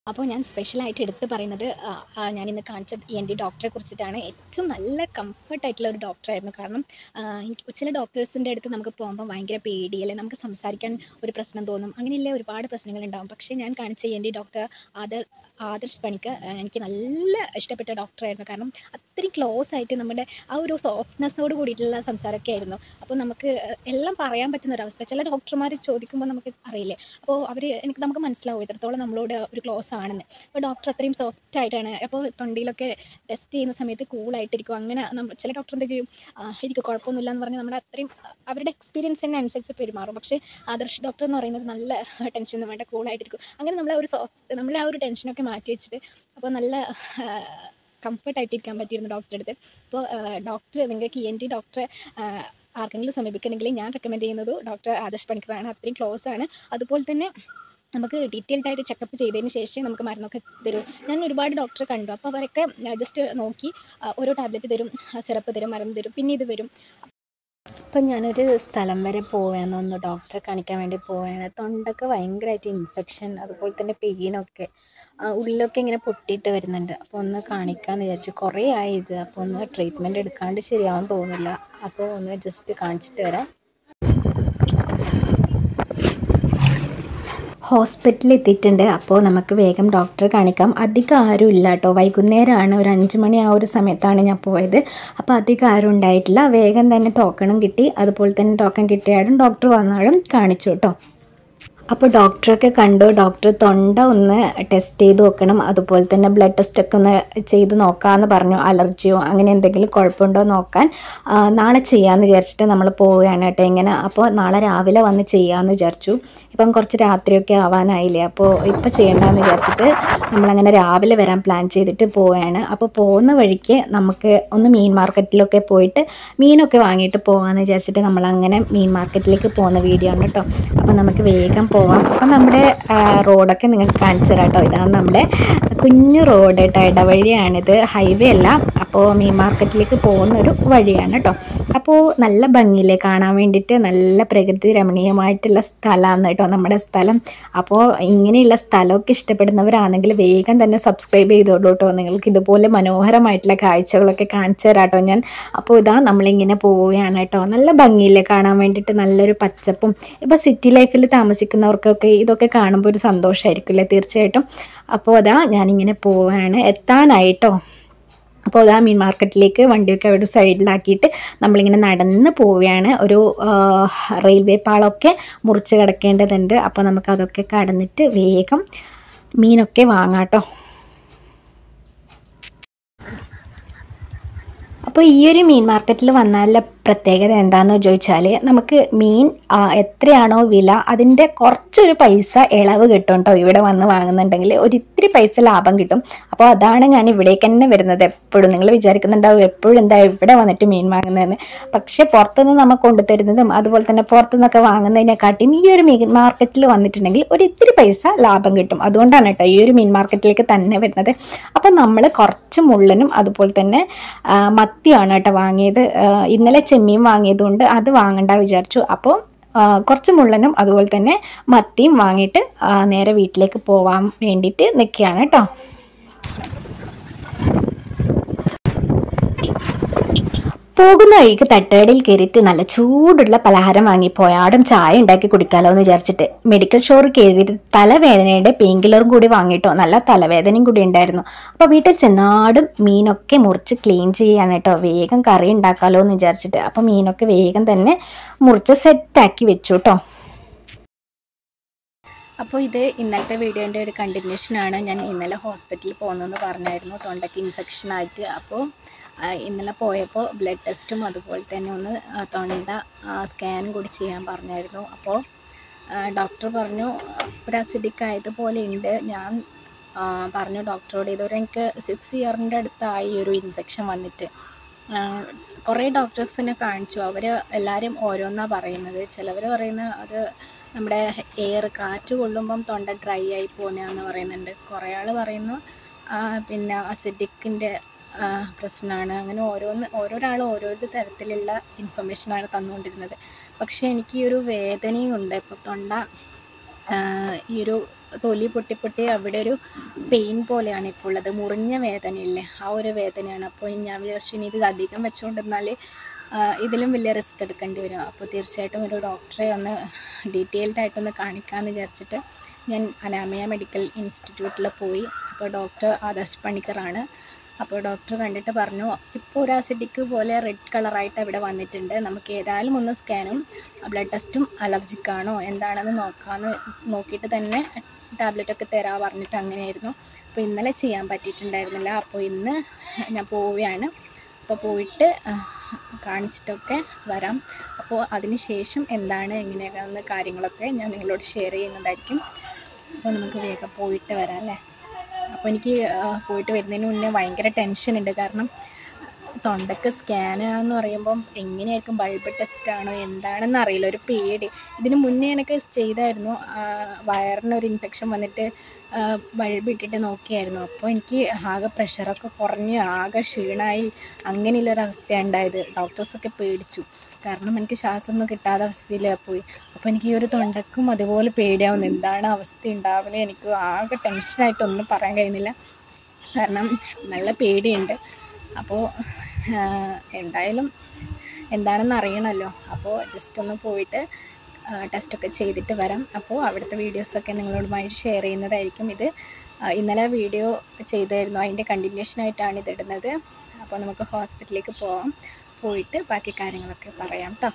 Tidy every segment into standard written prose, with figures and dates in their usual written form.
അപ്പോൾ ഞാൻ സ്പെഷ്യലായിട്ട് എടുത്ത് പറയുന്നത് ഞാനിന്ന് കാണിച്ച ENT ഡോക്ടറെ കുറിച്ചിട്ടാണ്. ഏറ്റവും നല്ല കംഫർട്ടായിട്ടുള്ള ഒരു ഡോക്ടറായിരുന്നു. കാരണം എനിക്ക് ചില ഡോക്ടേഴ്സിൻ്റെ അടുത്ത് നമുക്ക് പോകുമ്പോൾ ഭയങ്കര പേടിയല്ലേ, നമുക്ക് സംസാരിക്കാൻ ഒരു പ്രശ്നം തോന്നും, അങ്ങനെയുള്ള ഒരുപാട് പ്രശ്നങ്ങളുണ്ടാകും. പക്ഷേ ഞാൻ കാണിച്ച ENT ഡോക്ടർ ആദർശ് പണിക്കർ എനിക്ക് നല്ല ഇഷ്ടപ്പെട്ട ഡോക്ടറായിരുന്നു. കാരണം അത്രയും ക്ലോസ് ആയിട്ട് നമ്മുടെ ആ ഒരു സോഫ്റ്റ്നെസ്സോട് കൂടിയിട്ടുള്ള സംസാരമൊക്കെ ആയിരുന്നു. അപ്പോൾ നമുക്ക് എല്ലാം പറയാൻ പറ്റുന്ന ഒരവസ്ഥ. ചില ഡോക്ടർമാർ ചോദിക്കുമ്പോൾ നമുക്ക് അറിയില്ലേ, അപ്പോൾ നമുക്ക് മനസ്സിലാവും ഇത്രത്തോളം നമ്മളോട് ഒരു ക്ലോസ് ആണെന്ന്. അപ്പോൾ ഡോക്ടർ അത്രയും സോഫ്റ്റ് ആയിട്ടാണ്. അപ്പോൾ തൊണ്ടിയിലൊക്കെ ടെസ്റ്റ് ചെയ്യുന്ന സമയത്ത് കൂളായിട്ടിരിക്കും. അങ്ങനെ ചില ഡോക്ടർ എന്ത് ചെയ്യും, എനിക്ക് കുഴപ്പമൊന്നുമില്ല എന്ന് പറഞ്ഞ് നമ്മുടെ അത്രയും അവരുടെ എക്സ്പീരിയൻസിനെ അനുസരിച്ച് പെരുമാറും. പക്ഷേ ആദർശ് ഡോക്ടർ എന്ന് പറയുന്നത് നല്ല ടെൻഷനൊന്നും വേണ്ട, കൂളായിട്ടിരിക്കും. അങ്ങനെ നമ്മളെ ആ ഒരു ടെൻഷനൊക്കെ മാറ്റി വെച്ചിട്ട് അപ്പോൾ നല്ല കംഫർട്ടായിട്ടിരിക്കാൻ പറ്റിയിരുന്നു ഡോക്ടറെ അടുത്ത്. അപ്പോൾ ഡോക്ടർ നിങ്ങൾക്ക് ENT ഡോക്ടറെ ആർക്കെങ്കിലും സമീപിക്കണമെങ്കിൽ ഞാൻ റെക്കമെൻഡ് ചെയ്യുന്നത് ഡോക്ടർ ആദർശ് പണിക്കറാണ്. അത്രയും ക്ലോസ് ആണ്. അതുപോലെ തന്നെ നമുക്ക് ഡീറ്റെയിൽഡായിട്ട് ചെക്കപ്പ് ചെയ്തതിന് ശേഷം നമുക്ക് മരുന്നൊക്കെ തരും. ഞാൻ ഒരുപാട് ഡോക്ടറെ കണ്ടു. അപ്പോൾ അവരൊക്കെ ജസ്റ്റ് നോക്കി ഓരോ ടാബ്ലറ്റ് തരും, സിറപ്പ് തരും, മരുന്ന് തരും, പിന്നെ ഇത് വരും. അപ്പം ഞാനൊരു സ്ഥലം വരെ പോവുകയാണ്, ഒന്ന് ഡോക്ടറെ കാണിക്കാൻ വേണ്ടി പോവുകയാണ്. തൊണ്ടൊക്കെ ഭയങ്കരമായിട്ട് ഇൻഫെക്ഷൻ, അതുപോലെ തന്നെ പെയിനൊക്കെ, ഉള്ളിലൊക്കെ ഇങ്ങനെ പൊട്ടിയിട്ട് വരുന്നുണ്ട്. അപ്പോൾ ഒന്ന് കാണിക്കാമെന്ന് വിചാരിച്ചു. കുറേ ആയി ഇത്. അപ്പോൾ ഒന്ന് ട്രീറ്റ്മെൻറ്റ് എടുക്കാണ്ട് ശരിയാവാൻ തോന്നുന്നില്ല. അപ്പോൾ ഒന്ന് ജസ്റ്റ് കാണിച്ചിട്ട് വരാം. ഹോസ്പിറ്റലിൽ എത്തിയിട്ടുണ്ട്. അപ്പോൾ നമുക്ക് വേഗം ഡോക്ടറെ കാണിക്കാം. അധികം ആരും ഇല്ല കേട്ടോ. വൈകുന്നേരമാണ്, ഒരു 5 മണി ആ ഒരു സമയത്താണ് ഞാൻ പോയത്. അപ്പോൾ അധികം ആരും ഉണ്ടായിട്ടില്ല. വേഗം തന്നെ ടോക്കണും കിട്ടി. അതുപോലെ തന്നെ ടോക്കൺ കിട്ടിയാലും ഡോക്ടർ വന്നാലും കാണിച്ചു കേട്ടോ. അപ്പോൾ ഡോക്ടറൊക്കെ കണ്ടു. ഡോക്ടർ തൊണ്ട ഒന്ന് ടെസ്റ്റ് ചെയ്ത് നോക്കണം, അതുപോലെ തന്നെ ബ്ലഡ് ടെസ്റ്റൊക്കെ ഒന്ന് ചെയ്ത് നോക്കാമെന്ന് പറഞ്ഞു. അലർജിയോ അങ്ങനെ എന്തെങ്കിലും കുഴപ്പമുണ്ടോ നോക്കാൻ നാളെ ചെയ്യാമെന്ന് വിചാരിച്ചിട്ട് നമ്മൾ പോവുകയാണ് കേട്ടോ. ഇങ്ങനെ അപ്പോൾ നാളെ രാവിലെ വന്ന് ചെയ്യാമെന്ന് വിചാരിച്ചു. ഇപ്പം കുറച്ച് രാത്രിയൊക്കെ ആവാനായില്ലേ, അപ്പോൾ ഇപ്പോൾ ചെയ്യേണ്ടതെന്ന് വിചാരിച്ചിട്ട് നമ്മളങ്ങനെ രാവിലെ വരാൻ പ്ലാൻ ചെയ്തിട്ട് പോവുകയാണ്. അപ്പോൾ പോകുന്ന വഴിക്ക് നമുക്ക് ഒന്ന് മീൻ മാർക്കറ്റിലൊക്കെ പോയിട്ട് മീനൊക്കെ വാങ്ങിയിട്ട് പോകാമെന്ന് വിചാരിച്ചിട്ട് നമ്മളങ്ങനെ മീൻ മാർക്കറ്റിലേക്ക് പോകുന്ന വീഡിയോ ആണ് കേട്ടോ. അപ്പോൾ നമുക്ക് വേഗം പോവാം. അപ്പം നമ്മുടെ റോഡൊക്കെ നിങ്ങൾക്ക് കാണിച്ചു തരാം കേട്ടോ. ഇതാണ് നമ്മുടെ കുഞ്ഞു റോഡ് കേട്ടോ, ഇടവഴിയാണിത്, ഹൈവേ അല്ല. അപ്പോൾ മീൻ മാർക്കറ്റിലേക്ക് പോകുന്നൊരു വഴിയാണ് കേട്ടോ. അപ്പോൾ നല്ല ഭംഗിയില്ലേ കാണാൻ വേണ്ടിയിട്ട്, നല്ല പ്രകൃതി രമണീയമായിട്ടുള്ള സ്ഥലമാണ് കേട്ടോ നമ്മുടെ സ്ഥലം. അപ്പോൾ ഇങ്ങനെയുള്ള സ്ഥലമൊക്കെ ഇഷ്ടപ്പെടുന്നവരാണെങ്കിൽ വേഗം തന്നെ സബ്സ്ക്രൈബ് ചെയ്തോളൂ കേട്ടോ. നിങ്ങൾക്ക് ഇതുപോലെ മനോഹരമായിട്ടുള്ള കാഴ്ചകളൊക്കെ കാണിച്ചു തരാം കേട്ടോ ഞാൻ. അപ്പോൾ ഇതാ നമ്മളിങ്ങനെ പോവുകയാണ് കേട്ടോ. നല്ല ഭംഗിയില്ലേ കാണാൻ വേണ്ടിയിട്ട്, നല്ലൊരു പച്ചപ്പും. ഇപ്പോൾ സിറ്റി ലൈഫിൽ താമസിക്കുന്നവർക്കൊക്കെ ഇതൊക്കെ കാണുമ്പോൾ ഒരു സന്തോഷമായിരിക്കും അല്ലേ, തീർച്ചയായിട്ടും. അപ്പോൾ അതാ ഞാനിങ്ങനെ പോവുകയാണ്, എത്താനായിട്ടോ. അപ്പോൾ അതാ മീൻ മാർക്കറ്റിലേക്ക് വണ്ടിയൊക്കെ അവിടെ സൈഡിലാക്കിയിട്ട് നമ്മളിങ്ങനെ നടന്ന് പോവുകയാണ്. ഒരു റെയിൽവേ പാളമൊക്കെ മുറിച്ച് കിടക്കേണ്ടതുണ്ട്. അപ്പോൾ നമുക്കതൊക്കെ കടന്നിട്ട് വേഗം മീനൊക്കെ വാങ്ങാം കേട്ടോ. അപ്പോൾ ഈ ഒരു മീൻ മാർക്കറ്റിൽ വന്നാലുള്ള പ്രത്യേകത എന്താണെന്ന് ചോദിച്ചാൽ, നമുക്ക് മീൻ എത്രയാണോ വില അതിൻ്റെ കുറച്ചൊരു പൈസ ഇളവ് കിട്ടും കേട്ടോ. ഇവിടെ വന്ന് വാങ്ങുന്നുണ്ടെങ്കിൽ ഒരിത്തിരി പൈസ ലാഭം കിട്ടും. അപ്പോൾ അതാണ് ഞാൻ ഇവിടേക്ക് തന്നെ വരുന്നത് എപ്പോഴും. നിങ്ങൾ വിചാരിക്കുന്നുണ്ടാവും എപ്പോഴും എന്താ ഇവിടെ വന്നിട്ട് മീൻ വാങ്ങുന്നതെന്ന്. പക്ഷേ പുറത്തുനിന്ന് നമുക്ക് കൊണ്ടുതരുന്നതും അതുപോലെ തന്നെ പുറത്തുനിന്നൊക്കെ വാങ്ങുന്നതിനെക്കാട്ടിയും ഈ ഒരു മീൻ മാർക്കറ്റിൽ വന്നിട്ടുണ്ടെങ്കിൽ ഒരിത്തിരി പൈസ ലാഭം കിട്ടും. അതുകൊണ്ടാണ് കേട്ടോ ഈ ഒരു മീൻ മാർക്കറ്റിലേക്ക് തന്നെ വരുന്നത്. അപ്പോൾ നമ്മൾ കുറച്ച് മുള്ളനും അതുപോലെ തന്നെ മത്തിയാണ് കേട്ടോ വാങ്ങിയത്. ഇന്നലെ ചെമ്മീൻ വാങ്ങിയതുകൊണ്ട് അത് വാങ്ങണ്ട വിചാരിച്ചു. അപ്പോൾ കുറച്ച് മുള്ളനും അതുപോലെ തന്നെ മത്തിയും വാങ്ങിയിട്ട് നേരെ വീട്ടിലേക്ക് പോകാൻ വേണ്ടിയിട്ട് നിൽക്കുകയാണ് കേട്ടോ. പോകുന്ന വഴിക്ക് തട്ടുകടയിൽ കയറിയിട്ട് നല്ല ചൂടുള്ള പലഹാരം വാങ്ങിപ്പോയാടും ചായ ഉണ്ടാക്കി കുടിക്കാമല്ലോ എന്ന് വിചാരിച്ചിട്ട് മെഡിക്കൽ സ്റ്റോർ കയറിയിട്ട് തലവേദനയുടെ പെയിൻ കില്ലറും കൂടി വാങ്ങിയിട്ടോ. നല്ല തലവേദനയും കൂടി ഉണ്ടായിരുന്നു. അപ്പോൾ വീട്ടിൽ ചെന്നാടും മീനൊക്കെ മുറിച്ച് ക്ലീൻ ചെയ്യാണ് കേട്ടോ. വേഗം കറി ഉണ്ടാക്കാമല്ലോ എന്ന് വിചാരിച്ചിട്ട് അപ്പോൾ മീനൊക്കെ വേഗം തന്നെ മുറിച്ച് സെറ്റാക്കി വെച്ചു കേട്ടോ. അപ്പോൾ ഇത് ഇന്നലത്തെ വീഡിയോൻ്റെ ഒരു കണ്ടിന്യൂഷനാണ്. ഞാൻ ഇന്നലെ ഹോസ്പിറ്റലിൽ പോകുന്നതെന്ന് പറഞ്ഞായിരുന്നു, തൊണ്ടയ്ക്ക് ഇൻഫെക്ഷനായിട്ട്. അപ്പോൾ ഇന്നലെ പോയപ്പോൾ ബ്ലഡ് ടെസ്റ്റും അതുപോലെ തന്നെ ഒന്ന് തൊണ്ട സ്കാനും കൂടി ചെയ്യാൻ പറഞ്ഞായിരുന്നു. അപ്പോൾ ഡോക്ടർ പറഞ്ഞു ഒരു അസിഡിക് ആയതുപോലെ ഉണ്ട്. ഞാൻ പറഞ്ഞു ഡോക്ടറോട് ഇതൊരു എനിക്ക് 6 ഇയറിൻ്റെ അടുത്തായി ഒരു ഇൻഫെക്ഷൻ വന്നിട്ട്. കുറേ ഡോക്ടേഴ്സിനെ കാണിച്ചു. അവർ എല്ലാവരും ഓരോന്നാണ് പറയുന്നത്. ചിലവർ പറയുന്നത് അത് നമ്മുടെ കാറ്റ് കൊള്ളുമ്പം തൊണ്ട ഡ്രൈ ആയി പോകുന്നതെന്ന് പറയുന്നുണ്ട്. കുറേ ആൾ പറയുന്നു പിന്നെ അസിഡിക്കിൻ്റെ പ്രശ്നമാണ്. അങ്ങനെ ഓരോരാളും ഓരോരോ തരത്തിലുള്ള ഇൻഫർമേഷനാണ് തന്നുകൊണ്ടിരുന്നത്. പക്ഷേ എനിക്ക് ഈ ഒരു വേദനയും ഉണ്ട്. ഇപ്പോൾ തൊണ്ട ഈ ഒരു തൊലി പൊട്ടി പൊട്ടി അവിടെ ഒരു പെയിൻ പോലെയാണ് ഇപ്പോൾ ഉള്ളത്, മുറിഞ്ഞ വേദനയില്ലേ, ആ ഒരു വേദനയാണ്. അപ്പോൾ ഞാൻ വിചാരിച്ചു ഇനി ഇത് അധികം വെച്ചുകൊണ്ടിരുന്നാൽ ഇതിലും വലിയ റിസ്ക് എടുക്കേണ്ടി വരും. അപ്പോൾ തീർച്ചയായിട്ടും ഒരു ഡോക്ടറെ ഒന്ന് ഡീറ്റെയിൽഡായിട്ടൊന്ന് കാണിക്കാമെന്ന് വിചാരിച്ചിട്ട് ഞാൻ അനാമിയ മെഡിക്കൽ ഇൻസ്റ്റിറ്റ്യൂട്ടിൽ പോയി. അപ്പോൾ ഡോക്ടർ ആദർശ് പണിക്കറാണ്. അപ്പോൾ ഡോക്ടർ കണ്ടിട്ട് പറഞ്ഞു, ഇപ്പോൾ ഒരു അസിഡിക് പോലെ റെഡ് കളറായിട്ട് അവിടെ വന്നിട്ടുണ്ട്, നമുക്ക് ഏതായാലും ഒന്ന് സ്കാനും ബ്ലഡ് ടെസ്റ്റും അലർജിക്കാണോ എന്താണെന്ന് നോക്കിയിട്ട് തന്നെ ടാബ്ലറ്റൊക്കെ തരാൻ പറഞ്ഞിട്ട് അങ്ങനെയായിരുന്നു. അപ്പോൾ ഇന്നലെ ചെയ്യാൻ പറ്റിയിട്ടുണ്ടായിരുന്നില്ല. അപ്പോൾ ഇന്ന് ഞാൻ പോവുകയാണ്. അപ്പോൾ പോയിട്ട് കാണിച്ചിട്ടൊക്കെ വരാം. അപ്പോൾ അതിന് ശേഷം എന്താണ് എങ്ങനെയാണെന്ന കാര്യങ്ങളൊക്കെ ഞാൻ നിങ്ങളോട് ഷെയർ ചെയ്യുന്നതായിരിക്കും. അപ്പോൾ നമുക്ക് വേഗം പോയിട്ട് വരാം അല്ലേ. അപ്പോൾ എനിക്ക് പോയിട്ട് വരുന്നതിന് മുന്നേ ഭയങ്കര ടെൻഷനുണ്ട്. കാരണം തൊണ്ടയ്ക്ക് സ്കാനാന്ന് പറയുമ്പം എങ്ങനെയായിരിക്കും, ബൾബ് ടെസ്റ്റാണോ എന്താണെന്ന് അറിയില്ല, ഒരു പേടി. ഇതിന് മുന്നേ എനിക്ക് ചെയ്തായിരുന്നു, വയറിനൊരു ഇൻഫെക്ഷൻ വന്നിട്ട് ബൾബ് ഇട്ടിട്ട് നോക്കിയായിരുന്നു. അപ്പോൾ എനിക്ക് ആകെ പ്രഷറൊക്കെ കുറഞ്ഞ് ആകെ ക്ഷീണമായി, അങ്ങനെയുള്ളൊരവസ്ഥയാണ് ഉണ്ടായത്. ഡോക്ടേഴ്സൊക്കെ പേടിച്ചു, കാരണം എനിക്ക് ശ്വാസമൊന്നും കിട്ടാത്ത അവസ്ഥയിൽ പോയി. അപ്പോൾ എനിക്ക് ഈ ഒരു തൊണ്ടക്കും അതുപോലെ പേടിയാവുന്നു, എന്താണ് അവസ്ഥ ഉണ്ടാവുന്നത്. എനിക്ക് ആകെ ടെൻഷനായിട്ടൊന്നും പറയാൻ കഴിയുന്നില്ല, കാരണം നല്ല പേടിയുണ്ട്. അപ്പോൾ എന്തായാലും എന്താണെന്ന് അറിയണമല്ലോ. അപ്പോൾ ജസ്റ്റ് ഒന്ന് പോയിട്ട് ടെസ്റ്റൊക്കെ ചെയ്തിട്ട് വരാം. അപ്പോൾ അവിടുത്തെ വീഡിയോസൊക്കെ നിങ്ങളോടുമായി ഷെയർ ചെയ്യുന്നതായിരിക്കും. ഇത് ഇന്നലെ വീഡിയോ ചെയ്തായിരുന്നു, അതിൻ്റെ കണ്ടിന്യൂഷനായിട്ടാണ് ഇതിടുന്നത്. അപ്പോൾ നമുക്ക് ഹോസ്പിറ്റലിലേക്ക് പോയിട്ട് ബാക്കി കാര്യങ്ങളൊക്കെ പറയാം കേട്ടോ.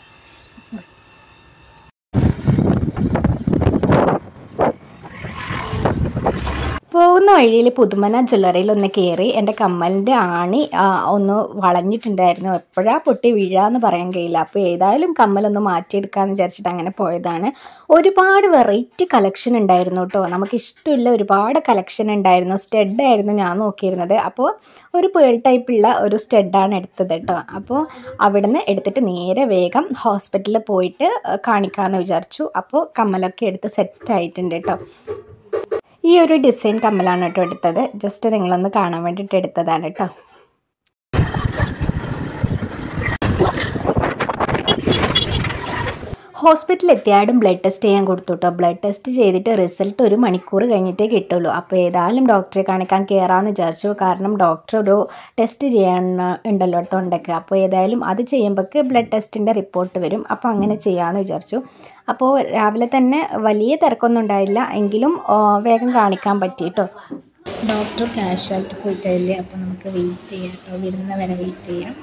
പോകുന്ന വഴിയിൽ പുതുമന ജ്വല്ലറിയിൽ ഒന്ന് കയറി. എൻ്റെ കമ്മലിൻ്റെ ആണി ഒന്ന് വളഞ്ഞിട്ടുണ്ടായിരുന്നു, എപ്പോഴാണ് പൊട്ടി വീഴാന്ന് പറയാൻ കഴിയില്ല. അപ്പോൾ ഏതായാലും കമ്മലൊന്ന് മാറ്റിയെടുക്കാമെന്ന് വിചാരിച്ചിട്ട് അങ്ങനെ പോയതാണ്. ഒരുപാട് വെറൈറ്റി കളക്ഷൻ ഉണ്ടായിരുന്നു കേട്ടോ, നമുക്കിഷ്ടമില്ല ഒരുപാട് കളക്ഷൻ ഉണ്ടായിരുന്നു. സ്റ്റെഡായിരുന്നു ഞാൻ നോക്കിയിരുന്നത്. അപ്പോൾ ഒരു പേൾ ടൈപ്പുള്ള ഒരു സ്റ്റെഡാണ് എടുത്തത് കേട്ടോ. അപ്പോൾ അവിടെ നിന്ന് എടുത്തിട്ട് നേരെ വേഗം ഹോസ്പിറ്റലിൽ പോയിട്ട് കാണിക്കാമെന്ന് വിചാരിച്ചു. അപ്പോൾ കമ്മലൊക്കെ എടുത്ത് സെറ്റായിട്ടുണ്ട് കേട്ടോ. ഈ ഒരു ഡിസൈൻ കമ്മലാണ് കേട്ടോ എടുത്തത്, ജസ്റ്റ് നിങ്ങളൊന്ന് കാണാൻ വേണ്ടിയിട്ട് എടുത്തതാണ് കേട്ടോ. ഹോസ്പിറ്റലിൽ എത്തിയാലും ബ്ലഡ് ടെസ്റ്റ് ചെയ്യാൻ കൊടുത്തു കേട്ടോ. ബ്ലഡ് ടെസ്റ്റ് ചെയ്തിട്ട് റിസൾട്ട് 1 മണിക്കൂർ കഴിഞ്ഞിട്ടേ കിട്ടുള്ളൂ. അപ്പോൾ ഏതായാലും ഡോക്ടറെ കാണിക്കാൻ കയറാമെന്ന് വിചാരിച്ചു, കാരണം ഡോക്ടർ ഒരു ടെസ്റ്റ് ചെയ്യാൻ ഉണ്ടല്ലോ തൊണ്ടയ്ക്ക്. അപ്പോൾ ഏതായാലും അത് ചെയ്യുമ്പോഴേക്ക് ബ്ലഡ് ടെസ്റ്റിൻ്റെ റിപ്പോർട്ട് വരും. അപ്പോൾ അങ്ങനെ ചെയ്യാമെന്ന് വിചാരിച്ചു. അപ്പോൾ രാവിലെ തന്നെ വലിയ തിരക്കൊന്നും ഉണ്ടായില്ല, എങ്കിലും വേഗം കാണിക്കാൻ പറ്റി കേട്ടോ. ഡോക്ടർ കാഷ്വാലിറ്റി പോയിട്ടില്ലേ, അപ്പോൾ നമുക്ക് വെയിറ്റ് ചെയ്യാം കേട്ടോ, വരുന്ന വരെ വെയിറ്റ് ചെയ്യാം.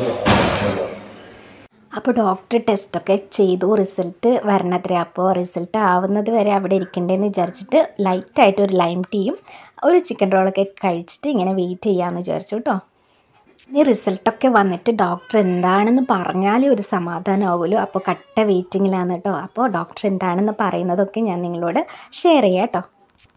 അപ്പോൾ ഡോക്ടർ ടെസ്റ്റൊക്കെ ചെയ്തു, റിസൾട്ട് വരണത്രേ. അപ്പോൾ റിസൾട്ട് ആവുന്നത് വരെ അവിടെ ഇരിക്കണ്ടേന്ന് വിചാരിച്ചിട്ട് ലൈറ്റായിട്ട് ഒരു ലൈം ടീയും ഒരു ചിക്കൻ റോളൊക്കെ കഴിച്ചിട്ട് ഇങ്ങനെ വെയിറ്റ് ചെയ്യാമെന്ന് വിചാരിച്ചു കേട്ടോ. ഇനി റിസൾട്ടൊക്കെ വന്നിട്ട് ഡോക്ടർ എന്താണെന്ന് പറഞ്ഞാലേ ഒരു സമാധാനമാവുമല്ലോ. അപ്പോൾ കട്ട വെയിറ്റിങ്ങിലാണ് കേട്ടോ. അപ്പോൾ ഡോക്ടർ എന്താണെന്ന് പറയുന്നതൊക്കെ ഞാൻ നിങ്ങളോട് ഷെയർ ചെയ്യാം കേട്ടോ.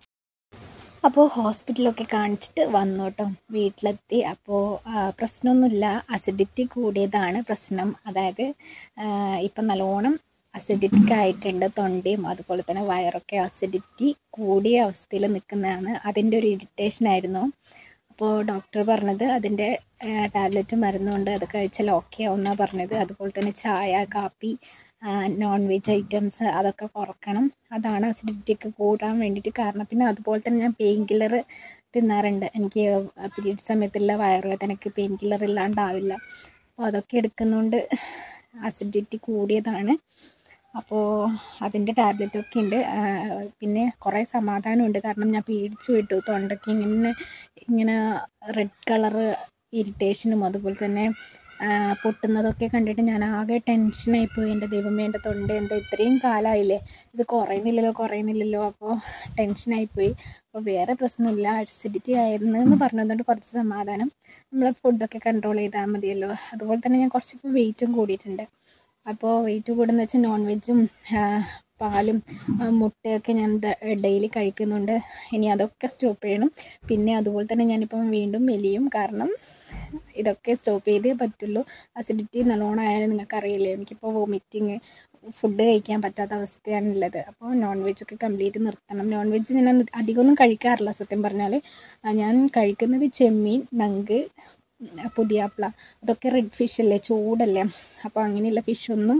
അപ്പോൾ ഹോസ്പിറ്റലൊക്കെ കാണിച്ചിട്ട് വന്നു കേട്ടോ, വീട്ടിലെത്തി. അപ്പോൾ പ്രശ്നമൊന്നുമില്ല, അസിഡിറ്റി കൂടിയതാണ് പ്രശ്നം. അതായത് ഇപ്പം നല്ലോണം അസിഡിറ്റിക് ആയിട്ടുണ്ട് തൊണ്ടയും അതുപോലെ തന്നെ വയറൊക്കെ അസിഡിറ്റി കൂടിയ അവസ്ഥയിൽ നിൽക്കുന്നതാണ്. അതിൻ്റെ ഒരു ഇറിറ്റേഷനായിരുന്നു. അപ്പോൾ ഡോക്ടർ പറഞ്ഞത് അതിൻ്റെ ടാബ്ലറ്റ് മരുന്നുണ്ട്, അത് കഴിച്ചാൽ ഓക്കെ ആവുമെന്നാണ് പറഞ്ഞത്. അതുപോലെ തന്നെ ചായ, കാപ്പി, നോൺ വെജ് ഐറ്റംസ് അതൊക്കെ കുറക്കണം, അതാണ് അസിഡിറ്റിക്ക് കൂടാൻ വേണ്ടിയിട്ട് കാരണം. പിന്നെ അതുപോലെ തന്നെ ഞാൻ പെയിൻ കില്ലർ തിന്നാറുണ്ട്, എനിക്ക് പീരീഡ് സമയത്തുള്ള വയറുവേദനയ്ക്ക് പെയിൻ കില്ലർ ഇല്ലാണ്ടാവില്ല. അപ്പോൾ അതൊക്കെ എടുക്കുന്നതുകൊണ്ട് അസിഡിറ്റി കൂടിയതാണ്. അപ്പോൾ അതിൻ്റെ ടാബ്ലറ്റൊക്കെ ഉണ്ട്. പിന്നെ കുറേ സമാധാനമുണ്ട്, കാരണം ഞാൻ പേടിച്ചു വിട്ടു, തൊണ്ടയ്ക്ക് ഇങ്ങനെ റെഡ് കളറ് ഇറിറ്റേഷനും അതുപോലെ തന്നെ പൊട്ടുന്നതൊക്കെ കണ്ടിട്ട് ഞാൻ ആകെ ടെൻഷനായിപ്പോയി. എൻ്റെ ദൈവമേ, എൻ്റെ തൊണ്ട എന്താ ഇത്രയും കാലമായില്ലേ, ഇത് കുറയുന്നില്ലല്ലോ. അപ്പോൾ ടെൻഷനായിപ്പോയി. അപ്പോൾ വേറെ പ്രശ്നമില്ല, അസിഡിറ്റി ആയിരുന്നെന്ന് പറഞ്ഞതുകൊണ്ട് കുറച്ച് സമാധാനം. നമ്മൾ ഫുഡൊക്കെ കൺട്രോൾ ചെയ്താൽ മതിയല്ലോ. അതുപോലെ തന്നെ ഞാൻ കുറച്ചിപ്പോൾ വെയിറ്റും കൂടിയിട്ടുണ്ട്. അപ്പോൾ വെയിറ്റ് കൂടുന്ന വെച്ചാൽ നോൺ വെജും പാലും മുട്ടയൊക്കെ ഞാൻ ഡെയിലി കഴിക്കുന്നുണ്ട്. ഇനി അതൊക്കെ സ്റ്റോപ്പ് ചെയ്യണം. പിന്നെ അതുപോലെ തന്നെ ഞാനിപ്പം വീണ്ടും മെലിയും, കാരണം ഇതൊക്കെ സ്റ്റോപ്പ് ചെയ്തേ പറ്റുള്ളൂ. അസിഡിറ്റി നല്ലോണം ആയാലും നിങ്ങൾക്കറിയില്ലേ, എനിക്കിപ്പോൾ വോമിറ്റിങ്, ഫുഡ് കഴിക്കാൻ പറ്റാത്ത അവസ്ഥയാണുള്ളത്. അപ്പോൾ നോൺ വെജൊക്കെ കംപ്ലീറ്റ് നിർത്തണം. നോൺ വെജ് ഞാൻ അധികമൊന്നും കഴിക്കാറില്ല സത്യം പറഞ്ഞാൽ. ഞാൻ കഴിക്കുന്നത് ചെമ്മീൻ, നങ്ക്, പുതിയാപ്ല, അതൊക്കെ റെഡ് ഫിഷ് അല്ലേ, ചൂടല്ലേ. അപ്പോൾ അങ്ങനെയുള്ള ഫിഷൊന്നും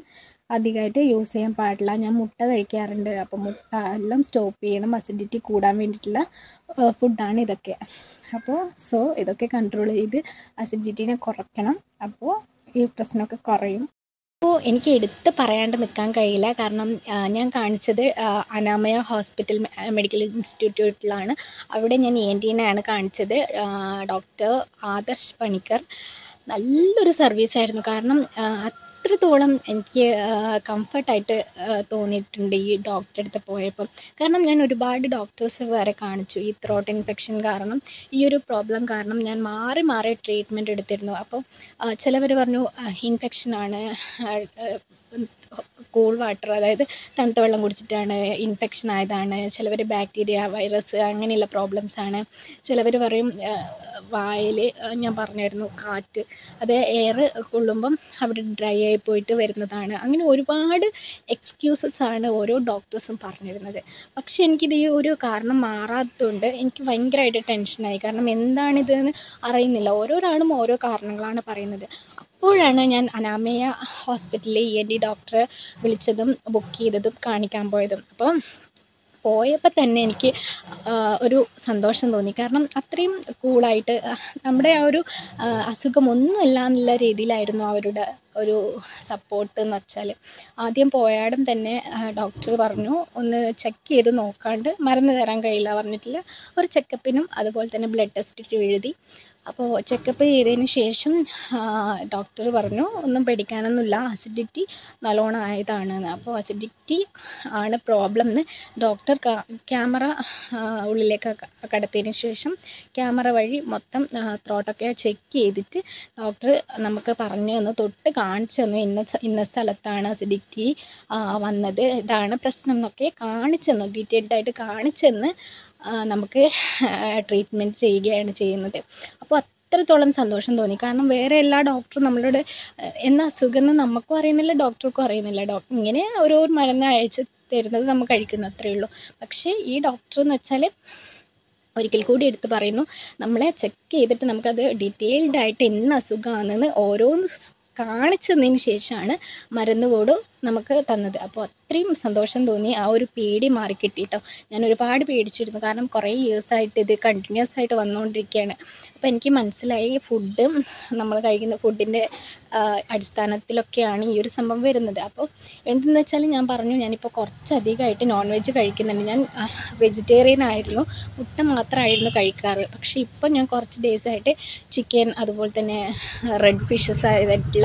അധികമായിട്ട് യൂസ് ചെയ്യാൻ പാടില്ല. ഞാൻ മുട്ട കഴിക്കാറുണ്ട്. അപ്പോൾ മുട്ട എല്ലാം സ്റ്റോപ്പ് ചെയ്യണം. അസിഡിറ്റി കൂടാൻ വേണ്ടിയിട്ടുള്ള ഫുഡാണ് ഇതൊക്കെ. അപ്പോൾ ഇതൊക്കെ കൺട്രോൾ ചെയ്ത് അസിഡിറ്റീനെ കുറയ്ക്കണം. അപ്പോൾ ഈ പ്രശ്നമൊക്കെ കുറയും. അപ്പോൾ എനിക്ക് എടുത്ത് പറയാണ്ട് നിൽക്കാൻ കഴിയില്ല. കാരണം ഞാൻ കാണിച്ചത് അനാമയ ഹോസ്പിറ്റൽ മെഡിക്കൽ ഇൻസ്റ്റിറ്റ്യൂട്ടിലാണ്. അവിടെ ഞാൻ ENT-നെയാണ് കാണിച്ചത്. ഡോക്ടർ ആദർശ് പണിക്കർ. നല്ലൊരു സർവീസായിരുന്നു. കാരണം അത്രത്തോളം എനിക്ക് കംഫർട്ടായിട്ട് തോന്നിയിട്ടുണ്ട് ഈ ഡോക്ടറെ അടുത്ത് പോയപ്പം. കാരണം ഞാൻ ഒരുപാട് ഡോക്ടേഴ്സ് വരെ കാണിച്ചു. ഈ ത്രോട്ട് ഇൻഫെക്ഷൻ കാരണം, ഈ ഒരു പ്രോബ്ലം കാരണം ഞാൻ മാറി മാറി ട്രീറ്റ്മെൻറ്റ് എടുത്തിരുന്നു. അപ്പോൾ ചിലവർ പറഞ്ഞു ഇൻഫെക്ഷനാണ്, കൂൾ വാട്ടർ, അതായത് തണുത്ത വെള്ളം കുടിച്ചിട്ടാണ് ഇൻഫെക്ഷൻ ആയതാണ്. ചിലവർ ബാക്ടീരിയ, വൈറസ് അങ്ങനെയുള്ള പ്രോബ്ലംസാണ്. ചിലവർ പറയും വായിൽ, ഞാൻ പറഞ്ഞായിരുന്നു, കാറ്റ്, അത് എയർ കൊള്ളുമ്പം അവിടെ ഡ്രൈ ആയി പോയിട്ട് വരുന്നതാണ്. അങ്ങനെ ഒരുപാട് എക്സ്ക്യൂസസാണ് ഓരോ ഡോക്ടേഴ്സും പറഞ്ഞിരുന്നത്. പക്ഷേ എനിക്കിത് ഈ ഒരു കാരണം മാറാത്തതുകൊണ്ട് എനിക്ക് ഭയങ്കരമായിട്ട് ടെൻഷനായി. കാരണം എന്താണിതെന്ന് അറിയുന്നില്ല. ഓരോരാളും ഓരോ കാരണങ്ങളാണ് പറയുന്നത്. അപ്പോഴാണ് ഞാൻ അനാമയ ഹോസ്പിറ്റലിലെ ENT ഡോക്ടറെ വിളിച്ചതും ബുക്ക് ചെയ്തതും കാണിക്കാൻ പോയതും. അപ്പം പോയപ്പോൾ തന്നെ എനിക്ക് ഒരു സന്തോഷം തോന്നി. കാരണം അത്രയും കൂളായിട്ട് നമ്മുടെ ആ ഒരു അസുഖമൊന്നുമില്ല എന്നുള്ള രീതിയിലായിരുന്നു അവരുടെ ഒരു സപ്പോർട്ട് എന്ന് വെച്ചാൽ. ആദ്യം പോയാടും തന്നെ ഡോക്ടർ പറഞ്ഞു ഒന്ന് ചെക്ക് ചെയ്ത് നോക്കാണ്ട് മരുന്ന് തരാൻ കഴിയില്ല പറഞ്ഞിട്ടില്ല. ഒരു ചെക്കപ്പിനും അതുപോലെ തന്നെ ബ്ലഡ് ടെസ്റ്റ് എഴുതി. അപ്പോൾ ചെക്കപ്പ് ചെയ്തതിന് ശേഷം ഡോക്ടർ പറഞ്ഞു ഒന്നും പേടിക്കാനൊന്നുമില്ല, അസിഡിറ്റി നല്ലോണം ആയതാണെന്ന്. അപ്പോൾ അസിഡിറ്റി ആണ് പ്രോബ്ലം എന്ന് ഡോക്ടർ ക്യാമറ ഉള്ളിലേക്ക് കടത്തിയതിന് ശേഷം ക്യാമറ വഴി മൊത്തം ത്രോട്ടൊക്കെ ചെക്ക് ചെയ്തിട്ട് ഡോക്ടർ നമുക്ക് പറഞ്ഞു തന്നു, തൊട്ട് കാണിച്ചു തന്നു, ഇന്ന സ്ഥലത്താണ് അസിഡിറ്റി വന്നത്, ഇതാണ് പ്രശ്നം എന്നൊക്കെ കാണിച്ചു തന്നു. ഡീറ്റെയിൽഡായിട്ട് കാണിച്ചു തന്ന് നമുക്ക് ട്രീറ്റ്മെൻറ്റ് ചെയ്യുകയാണ് ചെയ്യുന്നത്. അപ്പോൾ അത്രത്തോളം സന്തോഷം തോന്നി. കാരണം വേറെ എല്ലാ ഡോക്ടറും നമ്മളോട് എന്ന അസുഖം എന്ന് നമുക്കും അറിയുന്നില്ല, ഡോക്ടർക്കും അറിയുന്നില്ല. ഡോക്ടർ ഇങ്ങനെ ഓരോ മരുന്ന് അയച്ച് തരുന്നത് നമ്മൾ കഴിക്കുന്നു, അത്രയേ ഉള്ളൂ. പക്ഷേ ഈ ഡോക്ടർ എന്ന് വെച്ചാൽ ഒരിക്കൽ കൂടി എടുത്ത് പറയുന്നു, നമ്മളെ ചെക്ക് ചെയ്തിട്ട് നമുക്കത് ഡീറ്റെയിൽഡായിട്ട് എന്ന അസുഖമാണെന്ന് ഓരോന്ന് കാണിച്ചതിന് ശേഷമാണ് മരുന്ന് കൂടെ നമുക്ക് തന്നത്. അപ്പോൾ അത്രയും സന്തോഷം തോന്നി. ആ ഒരു പേടി മാറിക്കിട്ടിട്ടോ. ഞാൻ ഒരുപാട് പേടിച്ചിരുന്നു. കാരണം കുറേ ഇയേഴ്സായിട്ട് ഇത് കണ്ടിന്യൂസ് ആയിട്ട് വന്നുകൊണ്ടിരിക്കുകയാണ്. അപ്പോൾ എനിക്ക് മനസ്സിലായി ഫുഡ്, നമ്മൾ കഴിക്കുന്ന ഫുഡിൻ്റെ അടിസ്ഥാനത്തിലൊക്കെയാണ് ഈ ഒരു സംഭവം വരുന്നത്. അപ്പോൾ എന്തെന്ന് വെച്ചാൽ ഞാൻ പറഞ്ഞു, ഞാനിപ്പോൾ കുറച്ചധികമായിട്ട് നോൺ വെജ് കഴിക്കുന്നുണ്ട്. ഞാൻ വെജിറ്റേറിയൻ ആയിരുന്നു, മുട്ട മാത്രമായിരുന്നു കഴിക്കാറ്. പക്ഷേ ഇപ്പം ഞാൻ കുറച്ച് ഡേയ്സായിട്ട് ചിക്കൻ, അതുപോലെ തന്നെ റെഡ് ഫിഷസ് ആയിട്ടുള്ള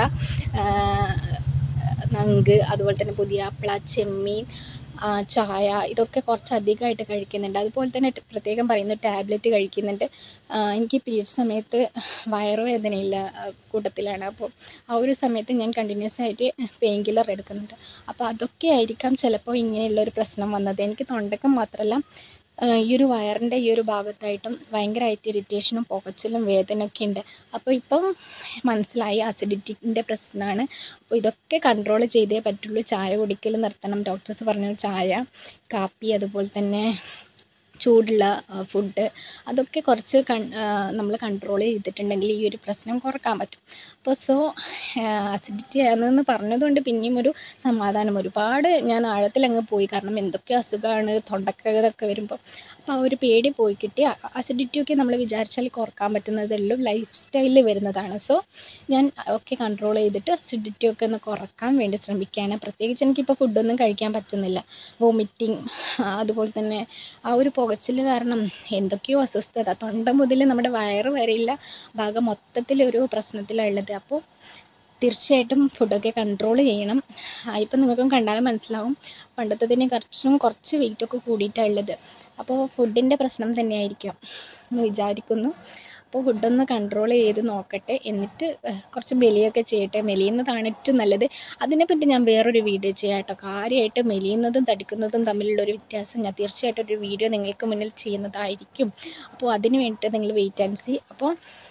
നങ്ക്, അതുപോലെ തന്നെ പുതിയാപ്പിള, ചെമ്മീൻ, ചായ, ഇതൊക്കെ കുറച്ചധികമായിട്ട് കഴിക്കുന്നുണ്ട്. അതുപോലെ തന്നെ പ്രത്യേകം പറയുന്ന ടാബ്ലറ്റ് കഴിക്കുന്നുണ്ട്. എനിക്ക് പീരിയഡ് സമയത്ത് വയറുവേദനയില്ല കൂട്ടത്തിലാണ്. അപ്പോൾ ആ ഒരു സമയത്ത് ഞാൻ കണ്ടിന്യൂസ് ആയിട്ട് പെയിൻ കില്ലർ എടുക്കുന്നുണ്ട്. അപ്പോൾ അതൊക്കെ ആയിരിക്കാം ചിലപ്പോൾ ഇങ്ങനെയുള്ളൊരു പ്രശ്നം വന്നത്. എനിക്ക് തൊണ്ടയ്ക്ക് മാത്രമല്ല ഈ ഒരു വയറിൻ്റെ ഈ ഒരു ഭാഗത്തായിട്ടും ഭയങ്കരമായിട്ട് ഇറിറ്റേഷനും പുകച്ചിലും വേദനയൊക്കെ ഉണ്ട്. അപ്പോൾ ഇപ്പം മനസ്സിലായി അസിഡിറ്റിൻ്റെ പ്രശ്നമാണ്. അപ്പോൾ ഇതൊക്കെ കൺട്രോൾ ചെയ്തേ പറ്റുള്ളൂ. ചായ കുടിക്കൽ നിർത്തണം. ഡോക്ടേഴ്സ് പറഞ്ഞു ചായ, കാപ്പി, അതുപോലെ തന്നെ ചൂടുള്ള ഫുഡ്, അതൊക്കെ കുറച്ച് നമ്മൾ കൺട്രോൾ ചെയ്തിട്ടുണ്ടെങ്കിൽ ഈ ഒരു പ്രശ്നം കുറക്കാൻ പറ്റും. അപ്പോൾ അസിഡിറ്റി ആണെന്ന് പറഞ്ഞതുകൊണ്ട് പിന്നെയും ഒരു സമാധാനം. ഒരുപാട് ഞാൻ ആഴത്തിലങ്ങ് പോയി. കാരണം എന്തൊക്കെ അസുഖമാണ്, തൊണ്ടക്കതൊക്കെ വരുമ്പോൾ. അപ്പോൾ ആ ഒരു പേടി പോയി കിട്ടി. അസിഡിറ്റിയൊക്കെ നമ്മൾ വിചാരിച്ചാൽ കുറക്കാൻ പറ്റുന്നതെല്ലാം ലൈഫ് സ്റ്റൈലിൽ വരുന്നതാണ്. ഞാൻ ഒക്കെ കൺട്രോൾ ചെയ്തിട്ട് അസിഡിറ്റിയൊക്കെ ഒന്ന് കുറക്കാൻ വേണ്ടി ശ്രമിക്കുകയാണ്. പ്രത്യേകിച്ച് എനിക്കിപ്പോൾ ഫുഡൊന്നും കഴിക്കാൻ പറ്റുന്നില്ല. വോമിറ്റിങ്, അതുപോലെ തന്നെ ആ ഒരു പുകച്ചിൽ കാരണം എന്തൊക്കെയോ അസ്വസ്ഥത, തൊണ്ട മുതൽ നമ്മുടെ വയറ് വരെയുള്ള ഭാഗം മൊത്തത്തിലൊരു പ്രശ്നത്തിലുള്ളത്. അപ്പോൾ തീർച്ചയായിട്ടും ഫുഡൊക്കെ കൺട്രോൾ ചെയ്യണം. ഇപ്പം നിങ്ങൾക്കും കണ്ടാലും മനസ്സിലാവും, പണ്ടത്തതിനെ കുറച്ച് വെയിറ്റൊക്കെ കൂടിയിട്ടാണ് ഉള്ളത്. അപ്പോൾ ഫുഡിൻ്റെ പ്രശ്നം തന്നെയായിരിക്കും എന്ന് വിചാരിക്കുന്നു. അപ്പോൾ ഫുഡൊന്ന് കൺട്രോൾ ചെയ്ത് നോക്കട്ടെ, എന്നിട്ട് കുറച്ച് മെലിയൊക്കെ ചെയ്യട്ടെ. മെലിയുന്നതാണ് ഏറ്റവും നല്ലത്. അതിനെപ്പറ്റി ഞാൻ വേറൊരു വീഡിയോ ചെയ്യാം കേട്ടോ. കാര്യമായിട്ട് മെലിയുന്നതും തടിക്കുന്നതും തമ്മിലുള്ളൊരു വ്യത്യാസം ഞാൻ തീർച്ചയായിട്ടും ഒരു വീഡിയോ നിങ്ങൾക്ക് മുന്നിൽ ചെയ്യുന്നതായിരിക്കും. അപ്പോൾ അതിന് വേണ്ടിയിട്ട് നിങ്ങൾ വെയിറ്റ് ആൻഡ് സീ. അപ്പോൾ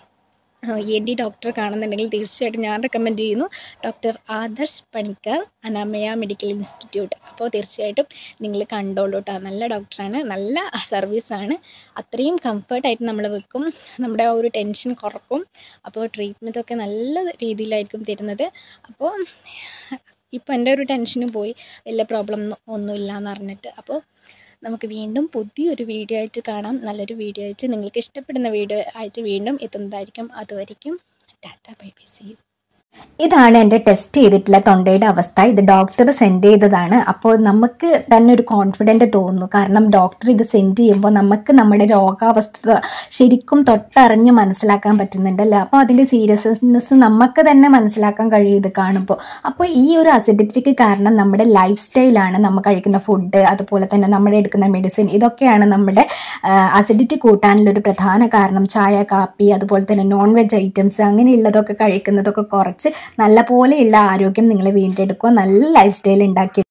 ENT ഡോക്ടറെ കാണുന്നുണ്ടെങ്കിൽ തീർച്ചയായിട്ടും ഞാൻ റെക്കമെൻഡ് ചെയ്യുന്നു, doctor Adarsh Panicker, Anamaya medical institute. അപ്പോൾ തീർച്ചയായിട്ടും നിങ്ങൾ കണ്ടോളൂ കേട്ടോ. നല്ല ഡോക്ടറാണ്, നല്ല സർവീസാണ്. അത്രയും കംഫർട്ടായിട്ട് നമ്മൾ വെക്കും, നമ്മുടെ ആ ഒരു ടെൻഷൻ കുറക്കും. അപ്പോൾ ട്രീറ്റ്മെൻറ്റൊക്കെ നല്ല രീതിയിലായിരിക്കും തരുന്നത്. അപ്പോൾ ഇപ്പോൾ എൻ്റെ ഒരു ടെൻഷനും പോയി, വലിയ പ്രോബ്ലം ഒന്നുമില്ല എന്ന് പറഞ്ഞിട്ട്. അപ്പോൾ നമുക്ക് വീണ്ടും പുതിയൊരു വീഡിയോ ആയിട്ട് കാണാം. നല്ലൊരു വീഡിയോ ആയിട്ട്, നിങ്ങൾക്ക് ഇഷ്ടപ്പെടുന്ന വീഡിയോ ആയിട്ട് വീണ്ടും എത്തുന്നതായിരിക്കും. അതുവരെയ്ക്കും tata bye bye, see you. ഇതാണ് എൻ്റെ ടെസ്റ്റ് ചെയ്തിട്ടുള്ള തൊണ്ടയുടെ അവസ്ഥ. ഇത് ഡോക്ടർ സെൻഡ് ചെയ്തതാണ്. അപ്പോൾ നമുക്ക് തന്നെ ഒരു കോൺഫിഡൻറ്റ് തോന്നുന്നു. കാരണം ഡോക്ടർ ഇത് സെൻഡ് ചെയ്യുമ്പോൾ നമുക്ക് നമ്മുടെ രോഗാവസ്ഥ ശരിക്കും തൊട്ടറിഞ്ഞ് മനസ്സിലാക്കാൻ പറ്റുന്നുണ്ടല്ലോ. അപ്പോൾ അതിൻ്റെ സീരിയസ്നെസ് നമുക്ക് തന്നെ മനസ്സിലാക്കാൻ കഴിയും ഇത് കാണുമ്പോൾ. അപ്പോൾ ഈ ഒരു അസിഡിറ്റിക്ക് കാരണം നമ്മുടെ ലൈഫ് സ്റ്റൈലാണ്, നമ്മൾ കഴിക്കുന്ന ഫുഡ്, അതുപോലെ തന്നെ നമ്മൾ എടുക്കുന്ന മെഡിസിൻ, ഇതൊക്കെയാണ് നമ്മുടെ അസിഡിറ്റി കൂട്ടാനുള്ളൊരു പ്രധാന കാരണം. ചായ, കാപ്പി, അതുപോലെ തന്നെ നോൺ വെജ് ഐറ്റംസ് അങ്ങനെയുള്ളതൊക്കെ കഴിക്കുന്നതൊക്കെ കുറച്ച് നല്ല പോലെയുള്ള ആരോഗ്യം നിങ്ങൾ വീണ്ടെടുക്കുക, നല്ല ലൈഫ് സ്റ്റൈൽ ഉണ്ടാക്കി